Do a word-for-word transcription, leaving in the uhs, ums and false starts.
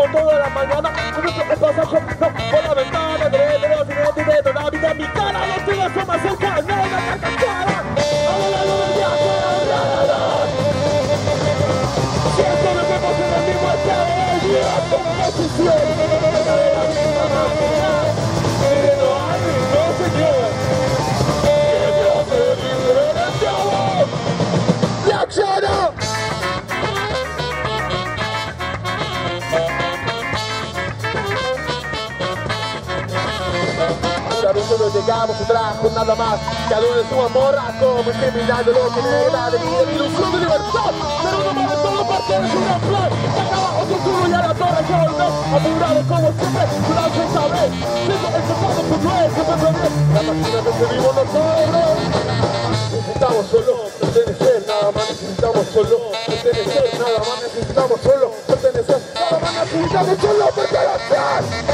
toda la mañana. No sé qué pasa con, no, por la ventana, de dedos y de tu dedo, la vida en mi cara, los días son más cerca, no una carcajada. A la luz del viaje, siento lo que pasa en mi muerte, el día con posición. Mire, no hay, no señor. Que Dios me libre del diablo. ¡Reacciona! A veces no llegamos atrás con nada más que a lo de su amor, como incriminando lo que me da de vida, de ilusión de libertad. Pero no vale todo porque es una flor. Y acá abajo tu culo y a la torre sol, no, apurado como siempre, tú la haces saber. Siento el pasado por no es, siempre fue bien. La máquina que vivimos nosotros. Necesitamos solo pertenecer, nada más necesitamos solo pertenecer, nada más necesitamos solo pertenecer, nada más necesitamos solo pertenecer.